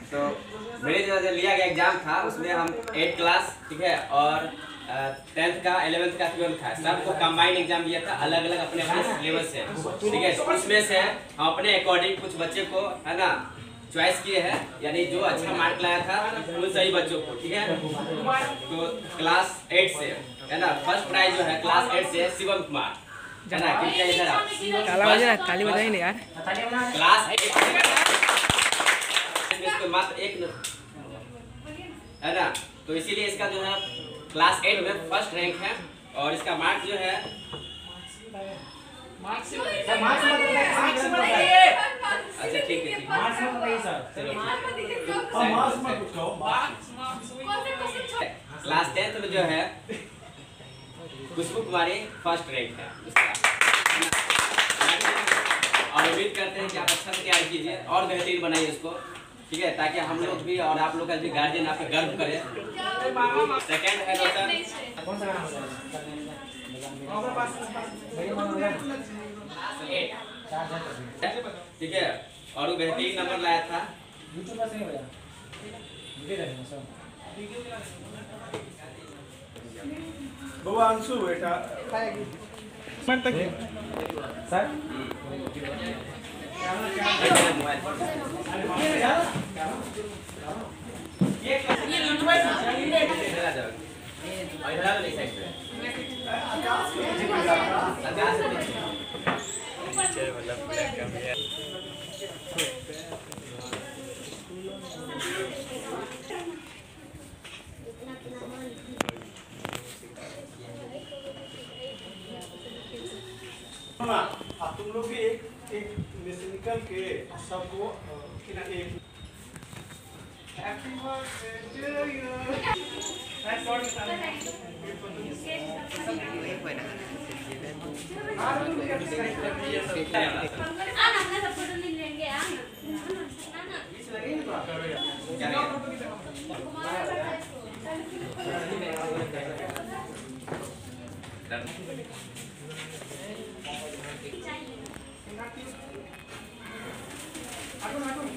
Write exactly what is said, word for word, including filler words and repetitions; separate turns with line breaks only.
तो मेरे जो जो लिया गया एग्जाम था उसमें हम एट क्लास, ठीक है, और टेंथ का, इलेवेंथ का, ट्वेल्थ था, सबको कंबाइंड एग्जाम दिया था, अलग अलग अपने अपने सिलेबस से, ठीक है। तो उसमें से हम अपने अकॉर्डिंग कुछ बच्चे को, है ना, चॉइस किए हैं, यानी जो अच्छा मार्क लाया था उन सही बच्चों को, ठीक है। तो क्लास एट से, है ना, फर्स्ट प्राइज जो है क्लास एट से शिवम कुमार, है ना, क्योंकि इधर आप
काला बजा ना, ताली बजाई नहीं यार।
क्लास एट से मात्र एक, है ना, तो इसीलिए इसका जो है क्लास एट में फर्स्ट रैंक है, और इसका मार्क्स जो है अच्छा ठीक है, मार्क्स मत बताइए सर, चलो मार्क्स मत पूछो, क्लास टेंथ में जो है खुशबू कुमारी फर्स्ट रैंक है इसका, और उम्मीद करते हैं कि आप अच्छा से तैयार कीजिए और बेहतरीन बनाइए इसको, ठीक है, ताकि हम लोग भी और आप लोग का भी गार्जियन आप पे गर्व करे। सेकंड है दोस्तों, ठीक है, और वो बेहतरीन नंबर लाया था।
बाबा अंशु बेटा सर तुम लोग भी एक एक में से निकल के सबको एक happy birthday to you Aku aku